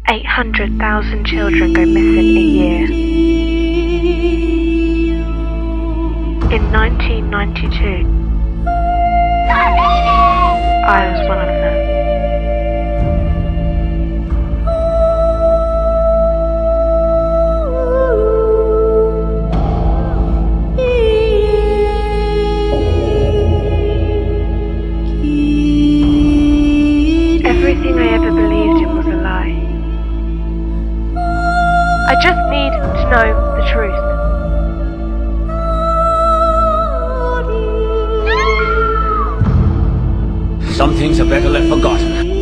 800,000 children go missing a year. In 1992, I was one of them. Everything I ever believed in was a lie. I just need to know the truth. Some things are better left forgotten.